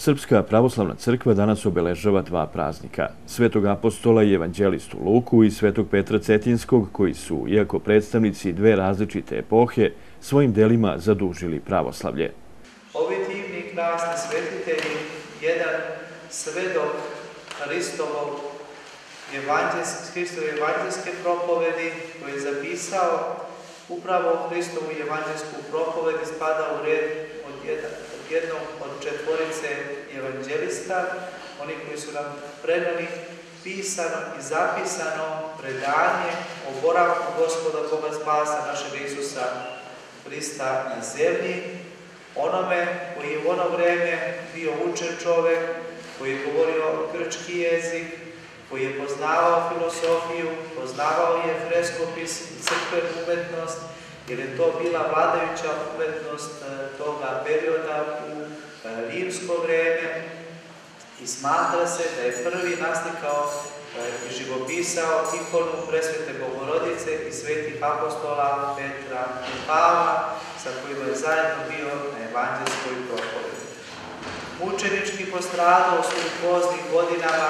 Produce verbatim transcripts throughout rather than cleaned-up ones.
Srpska pravoslavna crkva danas obeležava dva praznika. Svetog apostola i evanđelistu Luku i svetog Petra Cetinskog, koji su, iako predstavnici dve različite epohe, svojim delima zadužili pravoslavlje. Ovi divni krasni svetitelji, jedan svedok Hristovog Hristove evanđelske propovedi, koji je zapisao upravo Hristovu evanđelsku propoved i spada u red od jednog od četvorice evanđelista, oni koji su nam predali pisano i zapisano predanje o boravku Gospoda Boga Spasa našeg Isusa Hrista na zemlji, onome koji je u ono vreme bio učen čovek, koji je govorio grčki jezik, koji je poznavao filosofiju, poznavao je freskopis i crkvenu umetnost, jer je to bila vladajuća umetnost toga perioda u rimsko vreme i smatra se da je prvi naslikao i živopisao ikonu presvete Bogorodice i svetih apostola Petra i Pavla, sa kojima je zajedno bio na evanđelskoj propovedi. Mučenički postradao u svojim poznim godinama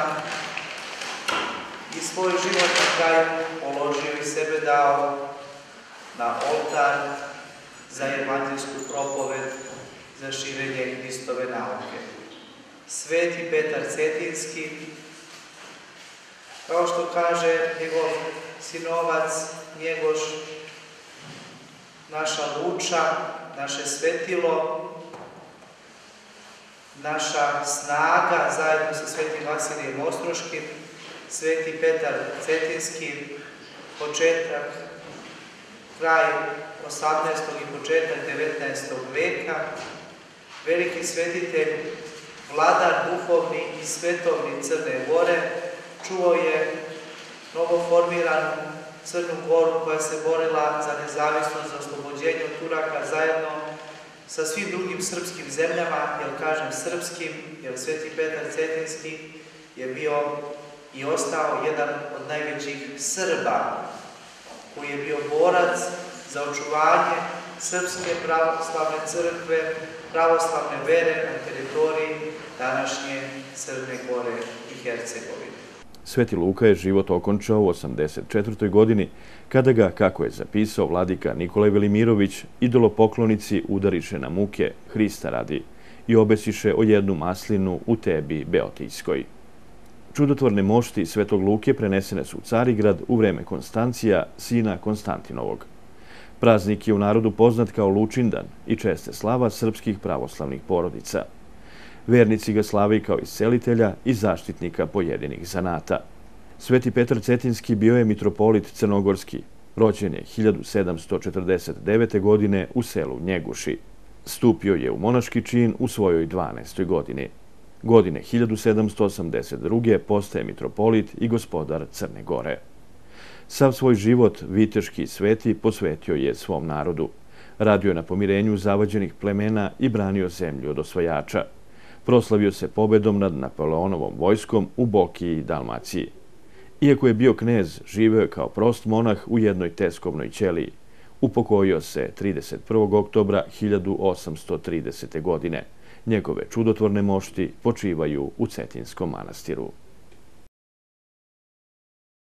i svoj život na kraju položio i sebe dao na oltar za evanđelsku propoved, za širenje Hristove nauke. Sveti Petar Cetinski, kao što kaže njegov sinovac Njegoš, naša luča, naše svetilo, naša snaga, zajedno sa svetim Vasilijem Ostroškim, Sveti Petar Cetinski, početak, kraj osamnaestog i početak devetnaestog veka, veliki svetitelj, vladar duhovni i svetovni Crne Gore, čuo je novoformiranu Crnu Goru koja se borila za nezavisnost, za oslobođenje od Turaka zajedno sa svim drugim srpskim zemljama, jer kažem srpskim, jer Sveti Petar Cetinski je bio i ostao jedan od najvećih Srba, koji je bio borac za očuvanje Srpske pravoslavne crkve, pravoslavne vere na teritoriji današnje Crne Gore i Hercegovine. Sveti Luka je život okončao u osamdeset četvrtoj godini, kada ga, kako je zapisao vladika Nikolaj Velimirović, idolopoklonici udariše na muke Hrista radi i obesiše o jednu maslinu u Tebi Beotijskoj. Čudotvorne mošti Svetog Luke prenesene su u Carigrad u vreme Konstancija, sina Konstantinovog. Praznik je u narodu poznat kao Lučindan i česte slava srpskih pravoslavnih porodica. Vernici ga slave kao iscelitelja i zaštitnika pojedinih zanata. Sveti Petar Cetinski bio je mitropolit crnogorski. Rođen je hiljadu sedamsto četrdeset devete. godine u selu Njeguši. Stupio je u monaški čin u svojoj dvanaestoj godini. Godine hiljadu sedamsto osamdeset druge. postaje mitropolit i gospodar Crne Gore. Sav svoj život viteški sveti posvetio je svom narodu. Radio je na pomirenju zavađenih plemena i branio zemlju od osvajača. Proslavio se pobedom nad Napoleonovom vojskom u Bokiji i Dalmaciji. Iako je bio knez, živeo je kao prost monah u jednoj teskovnoj ćeliji. Upokojio se trideset prvog oktobra hiljadu osamsto tridesete. godine. Njegove čudotvorne mošti počivaju u Cetinskom manastiru.